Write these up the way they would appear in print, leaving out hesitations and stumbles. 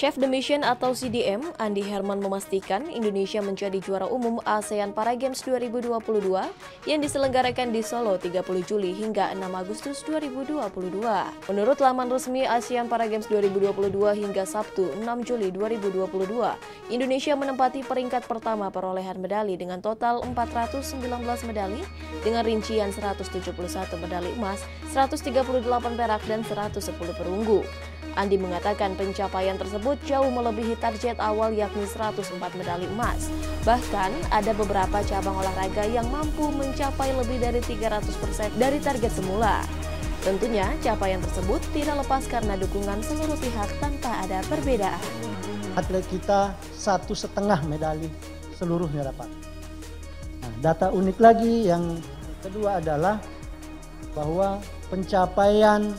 Chef the Mission atau CDM, Andi Herman memastikan Indonesia menjadi juara umum ASEAN Para Games 2022 yang diselenggarakan di Solo 30 Juli hingga 6 Agustus 2022. Menurut laman resmi ASEAN Para Games 2022 hingga Sabtu 6 Juli 2022, Indonesia menempati peringkat pertama perolehan medali dengan total 419 medali dengan rincian 171 medali emas, 138 perak, dan 110 perunggu. Andi mengatakan pencapaian tersebut jauh melebihi target awal yakni 104 medali emas. Bahkan ada beberapa cabang olahraga yang mampu mencapai lebih dari 300% dari target semula. Tentunya capaian tersebut tidak lepas karena dukungan seluruh pihak tanpa ada perbedaan. Atlet kita 1,5 medali seluruhnya dapat. Nah, data unik lagi yang kedua adalah bahwa pencapaian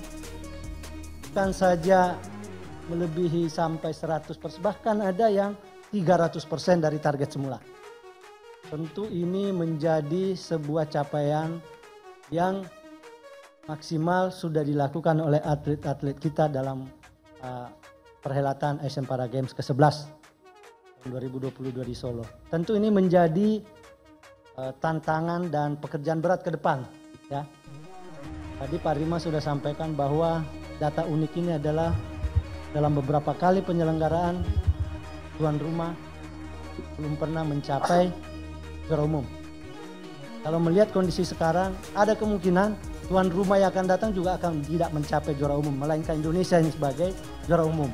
bukan saja melebihi sampai 100%, bahkan ada yang 300% dari target semula. Tentu ini menjadi sebuah capaian yang maksimal sudah dilakukan oleh atlet-atlet kita dalam perhelatan Asian Para Games ke-11 tahun 2022 di Solo. Tentu ini menjadi tantangan dan pekerjaan berat ke depan, ya. Tadi Pak Rima sudah sampaikan bahwa data unik ini adalah dalam beberapa kali penyelenggaraan tuan rumah belum pernah mencapai juara umum. Kalau melihat kondisi sekarang, ada kemungkinan tuan rumah yang akan datang juga akan tidak mencapai juara umum, melainkan Indonesia yang sebagai juara umum.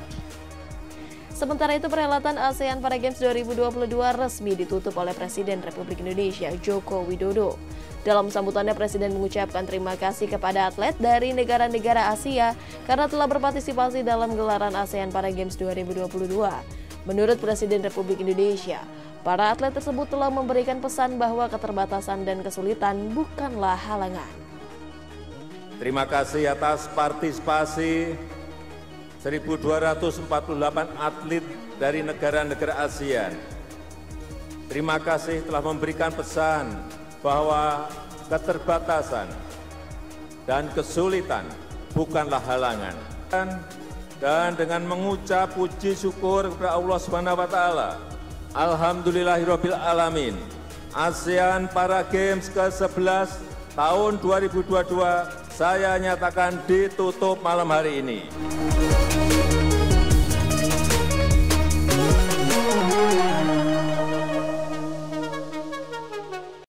Sementara itu, perhelatan ASEAN Para Games 2022 resmi ditutup oleh Presiden Republik Indonesia Joko Widodo. Dalam sambutannya, Presiden mengucapkan terima kasih kepada atlet dari negara-negara Asia karena telah berpartisipasi dalam gelaran ASEAN Para Games 2022. Menurut Presiden Republik Indonesia, para atlet tersebut telah memberikan pesan bahwa keterbatasan dan kesulitan bukanlah halangan. Terima kasih atas partisipasi 1.248 atlet dari negara-negara ASEAN. Terima kasih telah memberikan pesan bahwa keterbatasan dan kesulitan bukanlah halangan. Dan dengan mengucap puji syukur kepada Allah Subhanahu wa taala, alhamdulillahirabbil alamin. ASEAN Para Games ke-11 tahun 2022 saya nyatakan ditutup malam hari ini.